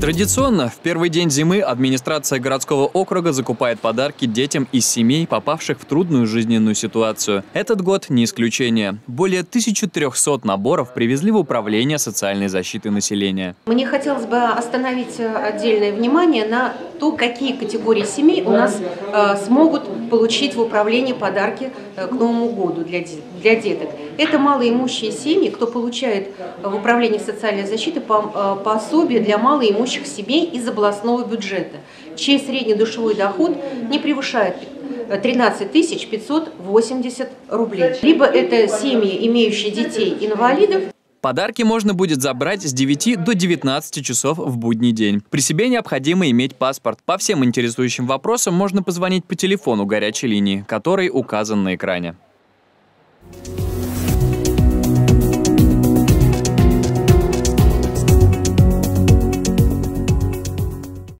Традиционно в первый день зимы администрация городского округа закупает подарки детям из семей, попавших в трудную жизненную ситуацию. Этот год не исключение. Более 1300 наборов привезли в Управление социальной защиты населения. Мне хотелось бы остановить отдельное внимание на то, какие категории семей у нас смогут получить в управлении подарки к Новому году для деток. Это малоимущие семьи, кто получает в Управлении социальной защиты пособие для малоимущих семей из областного бюджета, чей средний душевой доход не превышает 13 580 рублей. Либо это семьи, имеющие детей-инвалидов. Подарки можно будет забрать с 9 до 19 часов в будний день. При себе необходимо иметь паспорт. По всем интересующим вопросам можно позвонить по телефону горячей линии, который указан на экране.